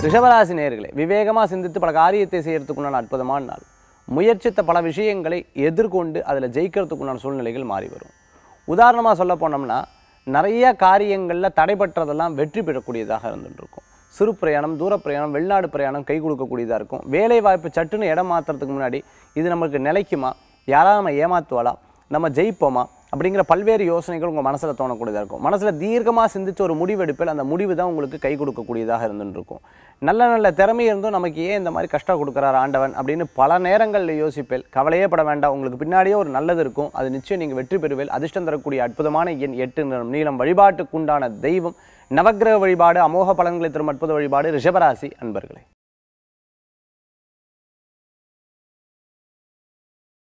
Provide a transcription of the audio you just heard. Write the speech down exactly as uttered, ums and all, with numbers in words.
ரிஷபராசி நேயர்களே, விவேகமாக சிந்தித்து பல காரியத்தை செய்யறதுக்குண்டான அற்புதமான நாள். முயற்சித்த பல விஷயங்களை எதிர்கொண்டு அதில் ஜெயிக்கிறதுக்குண்டான சூழ்நிலைகள் மாறி வரும். உதாரணமாக சொல்ல போனோம்னா, நிறைய காரியங்களில் தடைபட்டதெல்லாம் வெற்றி பெறக்கூடியதாக இருந்துட்டு இருக்கும். சிறு பிரயாணம், தூர பிரயாணம், வெளிநாடு பிரயாணம் கை கொடுக்கக்கூடியதாக இருக்கும். வேலை வாய்ப்பு சட்டுன்னு இடம் மாற்றுறதுக்கு முன்னாடி இது நமக்கு நிலைக்குமா, யாராவது நம்ம ஏமாத்துவாளா, நம்ம ஜெயிப்போமா அப்படிங்கிற பல்வேறு யோசனைகள் உங்கள் மனசில் தோணக்கூடியதாக இருக்கும். மனசில் தீர்க்கமாக சிந்திச்சு ஒரு முடிவெடுப்பில் அந்த முடிவு தான் உங்களுக்கு கை கொடுக்கக்கூடியதாக இருந்துட்டு இருக்கும். நல்ல நல்ல திறமை இருந்தும் நமக்கு ஏன் இந்த மாதிரி கஷ்டம் கொடுக்குறாரு ஆண்டவன் அப்படின்னு பல நேரங்களில் யோசிப்பேன். கவலையே பட வேண்டாம், உங்களுக்கு பின்னாடியே ஒரு நல்லது இருக்கும். அது நிச்சயம் நீங்கள் வெற்றி பெறுவேல். அதிர்ஷ்டம் தரக்கூடிய அற்புதமான எண் எட்டு நிறம் நீளம். வழிபாட்டுக்குண்டான தெய்வம் நவக்கிரக வழிபாடு. அமோக பலன்களை தரும் அற்புத வழிபாடு ரிஷபராசி அன்பர்களே.